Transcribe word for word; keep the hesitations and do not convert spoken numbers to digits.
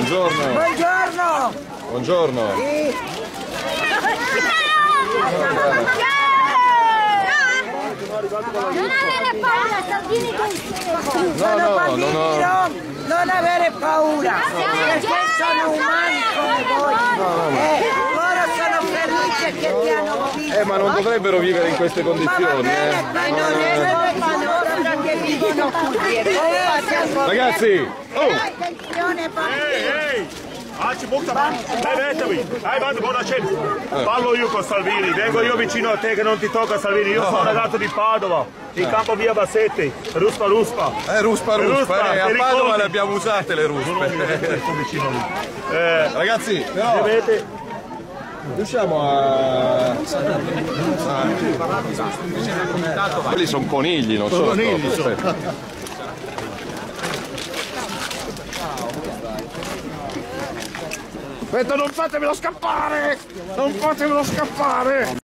Buongiorno. Buongiorno. Buongiorno. Sì. Non avere paura, Salvini con Sono no, bambini, non ho- non, non avere paura, perché sono umani come voi. Eh, loro sono felici che ti hanno visto. Eh, ma non dovrebbero vivere in queste Ma va condizioni, bene, eh. ma non è ma loro perché vivono qui. Ragazzi, oh! Attenzione, bambini. Alci bocca, levetevi, hai fatto buona cena. Parlo io con Salvini, vengo io vicino a te che non ti tocca Salvini, io sono ragazzo di Padova, in campo via Bassetti, ruspa ruspa. Eh, ruspa, ruspa, Ruspa, eh, a ti Padova ricordi? le abbiamo usate le ruspe. Sto vicino lì. Eh, Ragazzi, però avete... riusciamo a... a... Quelli sono conigli, non sono Conigli, topi, sono. aspetta. Aspetta, non fatemelo scappare! Non fatemelo scappare!